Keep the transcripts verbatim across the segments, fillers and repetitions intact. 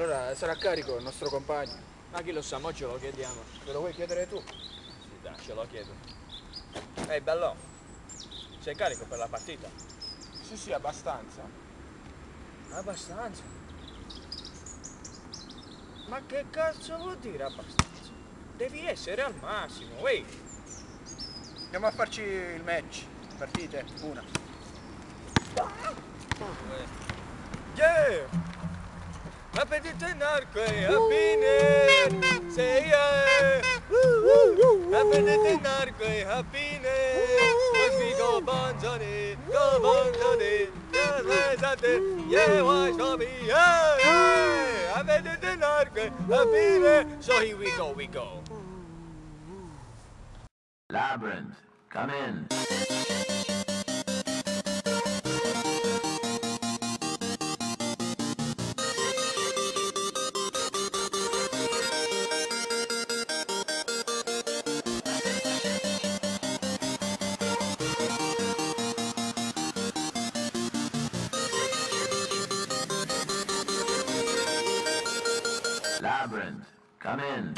Allora sarà carico il nostro compagno. Ma chi lo sa, mo ce lo chiediamo. Me lo vuoi chiedere tu? Sì, dai, ce lo chiedo. Ehi, bello, sei carico per la partita? Sì, sì, abbastanza. Abbastanza. Ma che cazzo vuol dire abbastanza? Devi essere al massimo, ehi! Andiamo a farci il match. Partite, una. Yeah! Appetite narco e happiness! Say yeah! Appetite narco e happiness! Cause we go bonds on it, go bonds on it! Yeah, watch for me, yeah, yeah! Appetite narco e happiness! So here we go, we go! Labyrinth, come in. Labyrinth, come in.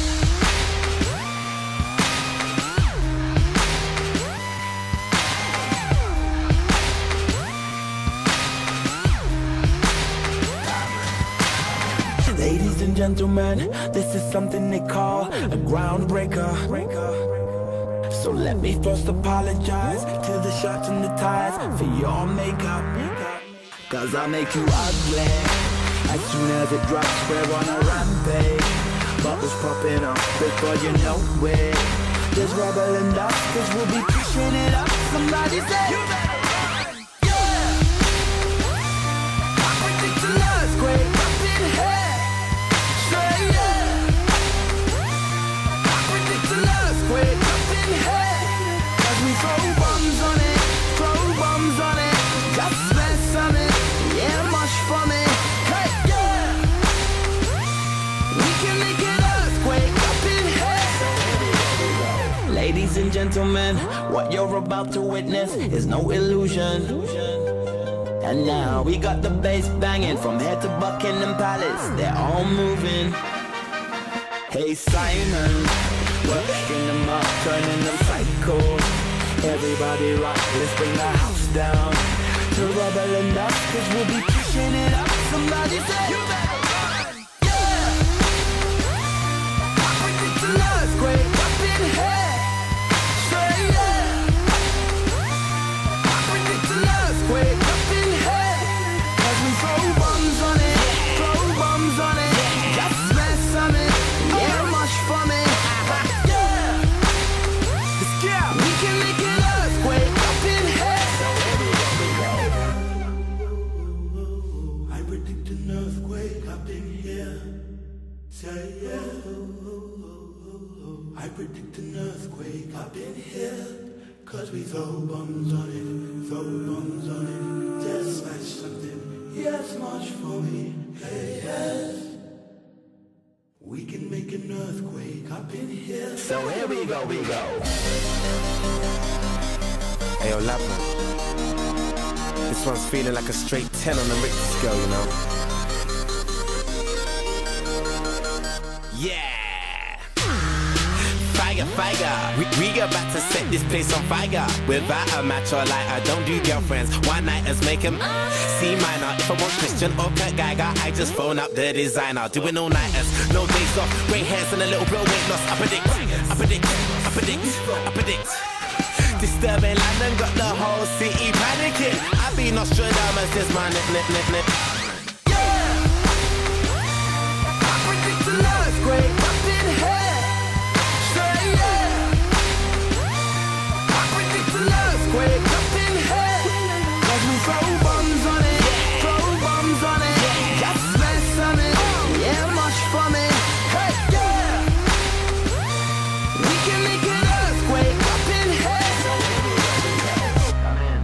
Ladies and gentlemen, this is something they call a groundbreaker. So let me first apologize to the shirts and the ties for your makeup. Cause I'll make you ugly as soon as it drops. We're on a rampage, bubbles popping up before you know it. There's rubble and dust, cause we'll be pushing it up. Somebody say you better run, yeah. I predict an earthquake up in here. Say yeah. I predict an earthquake up in here. Cause we throw bombs on it, throw bombs on it. Just mess on it, yeah, much for me. Hey, yeah. We can make an earthquake up in here. Ladies and gentlemen, what you're about to witness is no illusion. And now we got the bass banging from here to Buckingham Palace. They're all moving. Hey Simon, we're string them up, turning them psycho. Everybody rock, let's bring the house down to rubble and dust, cause we'll be pushing it up. Somebody say you better run, yeah. I predict an earthquake up in here. Say yeah. I predict an earthquake up in here. Cause we throw bombs on it, throw bombs on it. Just mess on it, yeah, much for me. Yeah. Let's go. We can make an earthquake up in here. I predict an earthquake up in here. Say yeah. I predict an earthquake up in here. Cause we throw bombs on it, throw bombs on it. Just smash something, yes, much for me. Hey, yes. We can make an earthquake up in here. So here we go, we go. Hey, yo, Labyrinth. This one's feeling like a straight ten on the Richter scale, you know? Yeah! Fire, fire. We, we about to set this place on fire. Without a match or lighter, don't do girlfriends. One nighters make them C minor. If I want Christian or Kurt Geiger, I just phone up the designer. Doing all nighters, no days off. Grey hairs and a little bit of weight loss. I predict, I predict, I predict, I predict. Disturbing London, got the whole city panicking. I be Nostradamus, this my nip, nip, nip, nip. Yeah. I predict an earthquake up in here. Say yeah. I predict an earthquake up in here. Cause we throw bombs on it, throw bombs on it. Just mess on it, yeah, much for me. Hey, yeah. We can make an earthquake up in here. Come in.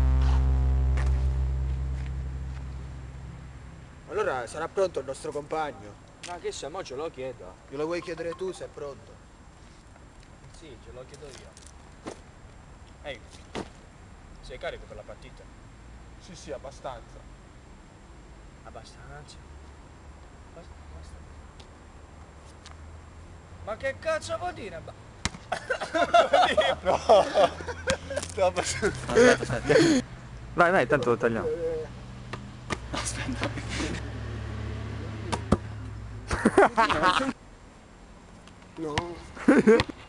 Allora sarà pronto il nostro compagno. Ma che sa, mo ce lo chiedo. Glielo vuoi chiedere tu se è pronto? Sì, ce lo chiedo io. Ehi, sei carico per la partita? Sì, sì, abbastanza. Abbastanza. Bast- Ma che cazzo vuol dire? No. Stavo passando. Aspetta, aspetta. Vai, vai, tanto lo tagliamo. Aspetta. No.